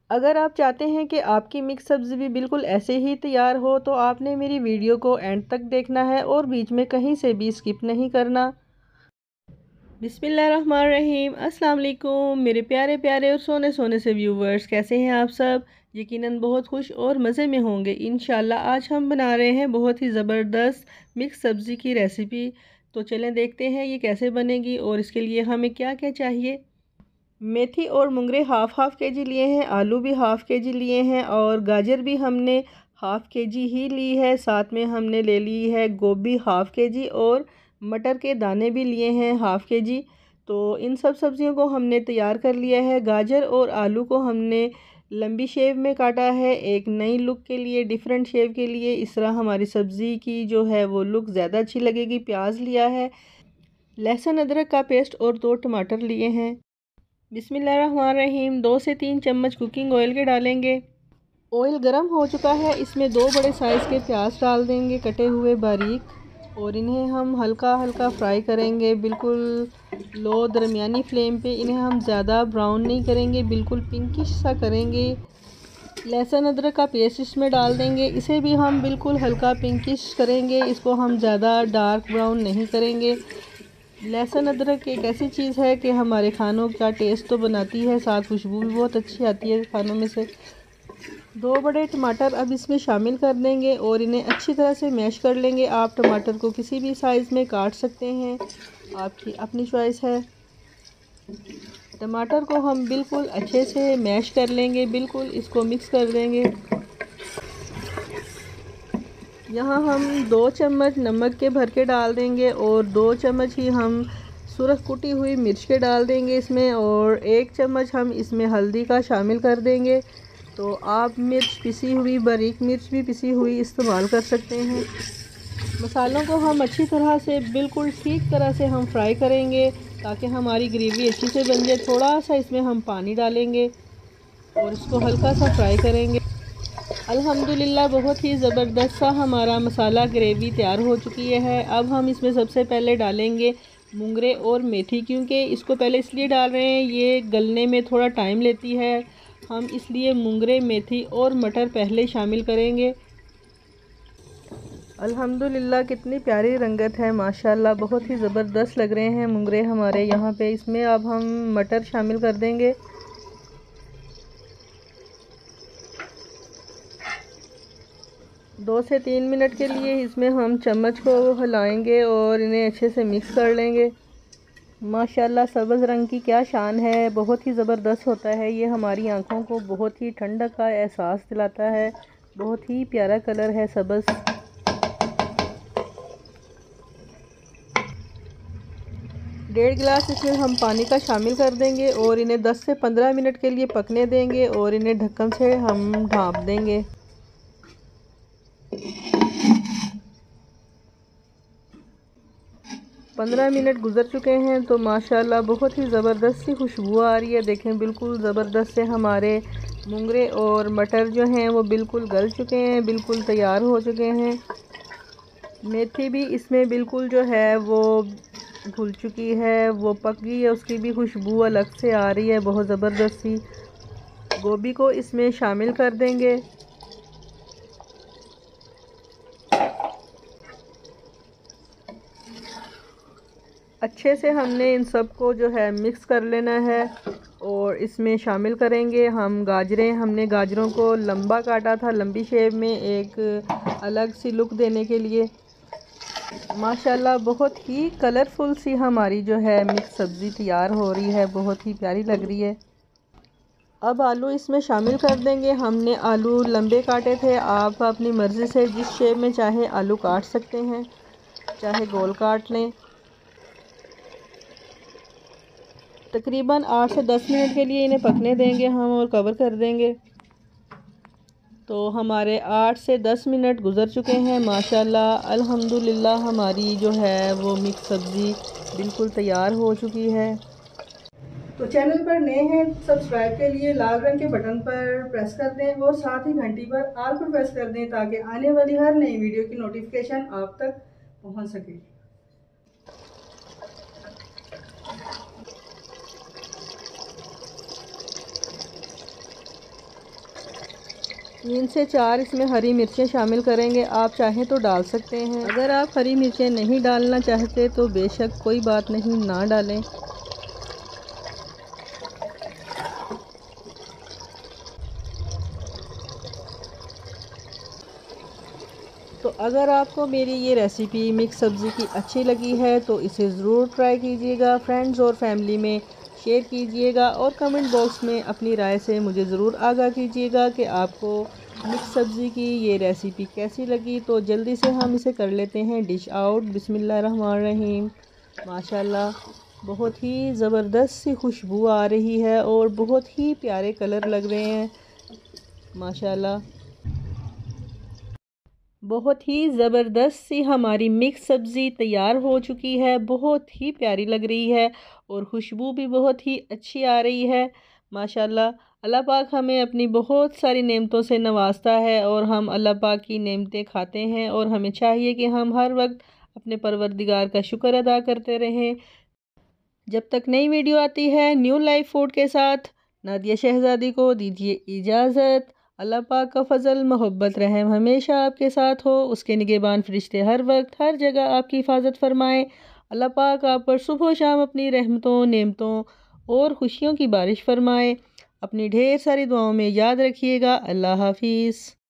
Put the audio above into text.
अगर आप चाहते हैं कि आपकी मिक्स सब्ज़ी भी बिल्कुल ऐसे ही तैयार हो तो आपने मेरी वीडियो को एंड तक देखना है और बीच में कहीं से भी स्किप नहीं करना। बिस्मिल्लाहिर्रहमानिर्रहीम, अस्सलाम वालेकुम मेरे प्यारे प्यारे और सोने सोने से व्यूवर्स, कैसे हैं आप सब। यकीनन बहुत खुश और मज़े में होंगे इंशाल्लाह। आज हम बना रहे हैं बहुत ही ज़बरदस्त मिक्स सब्ज़ी की रेसिपी। तो चलें देखते हैं ये कैसे बनेगी और इसके लिए हमें क्या क्या चाहिए। मेथी और मुंगरे हाफ़ के जी लिए हैं, आलू भी हाफ़ के जी लिए हैं और गाजर भी हमने हाफ़ के जी ही ली है। साथ में हमने ले ली है गोभी हाफ़ के जी और मटर के दाने भी लिए हैं हाफ़ के जी। तो इन सब सब्ज़ियों को हमने तैयार कर लिया है। गाजर और आलू को हमने लंबी शेव में काटा है, एक नई लुक के लिए, डिफरेंट शेव के लिए। इस तरह हमारी सब्ज़ी की जो है वो लुक ज़्यादा अच्छी लगेगी। प्याज लिया है, लहसुन अदरक का पेस्ट और 2 टमाटर लिए हैं। बिस्मिल्लाहिर्रहमानिर्रहीम, 2 से 3 चम्मच कुकिंग ऑयल के डालेंगे। ऑयल गर्म हो चुका है, इसमें 2 बड़े साइज़ के प्याज डाल देंगे कटे हुए बारीक और इन्हें हम हल्का हल्का फ्राई करेंगे। बिल्कुल लो दरमियानी फ्लेम पे इन्हें हम ज़्यादा ब्राउन नहीं करेंगे, बिल्कुल पिंकिश सा करेंगे। लहसुन अदरक का पेस्ट इसमें डाल देंगे, इसे भी हम बिल्कुल हल्का पिंकिश करेंगे, इसको हम ज़्यादा डार्क ब्राउन नहीं करेंगे। लहसुन अदरक एक ऐसी चीज़ है कि हमारे खानों का टेस्ट तो बनाती है, साथ खुशबू भी बहुत अच्छी आती है खानों में से। 2 बड़े टमाटर अब इसमें शामिल कर देंगे और इन्हें अच्छी तरह से मैश कर लेंगे। आप टमाटर को किसी भी साइज़ में काट सकते हैं, आपकी अपनी चॉइस है। टमाटर को हम बिल्कुल अच्छे से मैश कर लेंगे, बिल्कुल इसको मिक्स कर देंगे। यहाँ हम 2 चम्मच नमक के भर के डाल देंगे और 2 चम्मच ही हम सुरख कुटी हुई मिर्च के डाल देंगे इसमें और 1 चम्मच हम इसमें हल्दी का शामिल कर देंगे। तो आप मिर्च पिसी हुई, बारीक मिर्च भी पिसी हुई इस्तेमाल कर सकते हैं। मसालों को हम अच्छी तरह से, बिल्कुल ठीक तरह से हम फ्राई करेंगे ताकि हमारी ग्रेवी अच्छी से बन जाए। थोड़ा सा इसमें हम पानी डालेंगे और इसको हल्का सा फ्राई करेंगे। अल्हम्दुलिल्लाह बहुत ही ज़बरदस्त सा हमारा मसाला ग्रेवी तैयार हो चुकी है। अब हम इसमें सबसे पहले डालेंगे मुंगरे और मेथी, क्योंकि इसको पहले इसलिए डाल रहे हैं ये गलने में थोड़ा टाइम लेती है, हम इसलिए मुंगरे, मेथी और मटर पहले शामिल करेंगे। अल्हम्दुलिल्लाह कितनी प्यारी रंगत है माशाल्लाह, बहुत ही ज़बरदस्त लग रहे हैं मुंगरे हमारे यहाँ पे। इसमें अब हम मटर शामिल कर देंगे। 2 से 3 मिनट के लिए इसमें हम चम्मच को हिलाएंगे और इन्हें अच्छे से मिक्स कर लेंगे। माशाल्लाह सब्ज़ रंग की क्या शान है, बहुत ही ज़बरदस्त होता है ये। हमारी आंखों को बहुत ही ठंडक का एहसास दिलाता है, बहुत ही प्यारा कलर है सब्ज़। 1.5 गिलास इसमें हम पानी का शामिल कर देंगे और इन्हें 10 से 15 मिनट के लिए पकने देंगे और इन्हें ढक्कन से हम ढाँप देंगे। 15 मिनट गुजर चुके हैं तो माशाल्लाह बहुत ही ज़बरदस्त सी खुशबू आ रही है। देखें बिल्कुल ज़बरदस्त से हमारे मुंगरे और मटर जो हैं वो बिल्कुल गल चुके हैं, बिल्कुल तैयार हो चुके हैं। मेथी भी इसमें बिल्कुल जो है वो घुल चुकी है, वो पक गई है, उसकी भी खुशबू अलग से आ रही है बहुत ज़बरदस्त सी। गोभी को इसमें शामिल कर देंगे। अच्छे से हमने इन सब को जो है मिक्स कर लेना है और इसमें शामिल करेंगे हम गाजरें। हमने गाजरों को लंबा काटा था, लंबी शेप में, एक अलग सी लुक देने के लिए। माशाल्लाह बहुत ही कलरफुल सी हमारी जो है मिक्स सब्ज़ी तैयार हो रही है, बहुत ही प्यारी लग रही है। अब आलू इसमें शामिल कर देंगे। हमने आलू लंबे काटे थे, आप अपनी मर्ज़ी से जिस शेप में चाहे आलू काट सकते हैं, चाहे गोल काट लें। तकरीबन 8 से 10 मिनट के लिए इन्हें पकने देंगे हम और कवर कर देंगे। तो हमारे 8 से 10 मिनट गुज़र चुके हैं माशाल्लाह। अल्हम्दुलिल्लाह हमारी जो है वो मिक्स सब्ज़ी बिल्कुल तैयार हो चुकी है। तो चैनल पर नए हैं, सब्सक्राइब के लिए लाल रंग के बटन पर प्रेस कर दें और साथ ही घंटी पर ऑल पर प्रेस कर दें ताकि आने वाली हर नई वीडियो की नोटिफिकेशन आप तक पहुंच सके। 3 से 4 इसमें हरी मिर्चें शामिल करेंगे। आप चाहें तो डाल सकते हैं। अगर आप हरी मिर्चें नहीं डालना चाहते तो बेशक कोई बात नहीं, ना डालें। तो अगर आपको मेरी ये रेसिपी मिक्स सब्ज़ी की अच्छी लगी है तो इसे ज़रूर ट्राई कीजिएगा, फ्रेंड्स और फैमिली में शेयर कीजिएगा और कमेंट बॉक्स में अपनी राय से मुझे ज़रूर आगाह कीजिएगा कि आपको मिक्स सब्ज़ी की ये रेसिपी कैसी लगी। तो जल्दी से हम इसे कर लेते हैं डिश आउट। बिस्मिल्लाहिर्रहमानिर्रहीम। माशाल्लाह बहुत ही ज़बरदस्त सी खुशबू आ रही है और बहुत ही प्यारे कलर लग रहे हैं। माशाल्लाह बहुत ही ज़बरदस्त सी हमारी मिक्स सब्ज़ी तैयार हो चुकी है। बहुत ही प्यारी लग रही है और खुशबू भी बहुत ही अच्छी आ रही है। माशाल्लाह अल्लाह पाक हमें अपनी बहुत सारी नेमतों से नवाजता है और हम अल्लाह पाक की नेमतें खाते हैं और हमें चाहिए कि हम हर वक्त अपने परवरदिगार का शुक्र अदा करते रहें। जब तक नई वीडियो आती है न्यू लाइफ फूड के साथ, नादिया शहज़ादी को दीजिए इजाज़त। अल्लाह पाक का फ़ज़ल मोहब्बत रहम हमेशा आपके साथ हो। उसके निगहबान फरिश्ते हर वक्त हर जगह आपकी हिफाजत फरमाएँ। अल्लाह पाक आप पर सुबह शाम अपनी रहमतों, नेमतों और खुशियों की बारिश फरमाए। अपनी ढेर सारी दुआओं में याद रखिएगा। अल्लाह हाफिज़।